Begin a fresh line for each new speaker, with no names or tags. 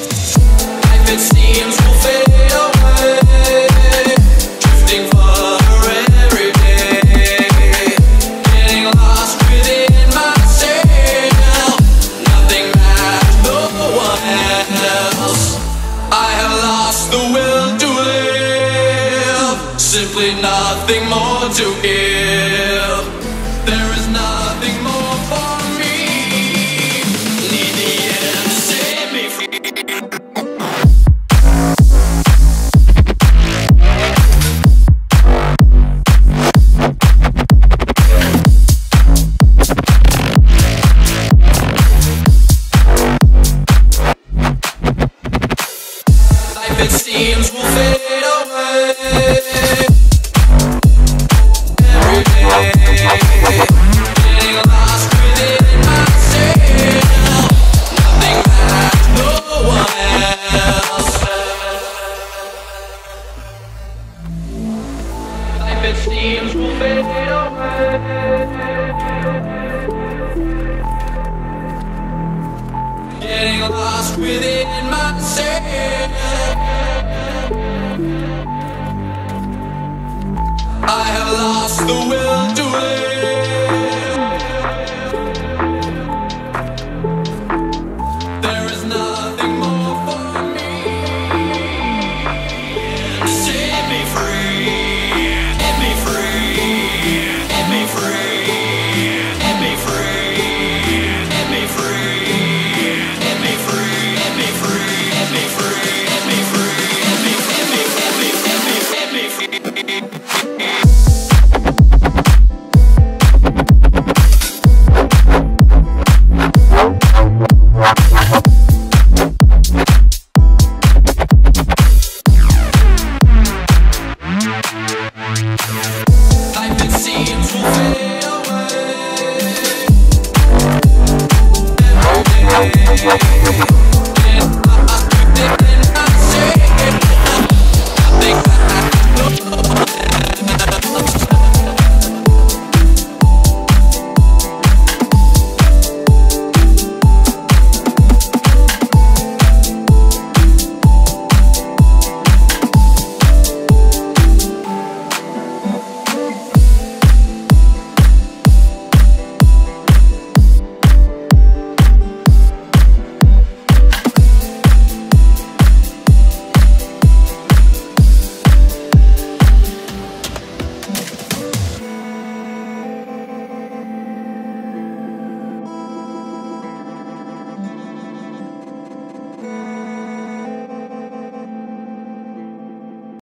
Life it seems will fade away, drifting further every day, getting lost within myself. Nothing matters, no one else. I have lost the will to live, simply nothing more to give. There is nothing more for me. Need the end to set me free. Life it seems will fade away every day, getting lost within myself. Nothing matters, no one else. Life it seems will fade away, getting lost within myself. I have lost the will to live.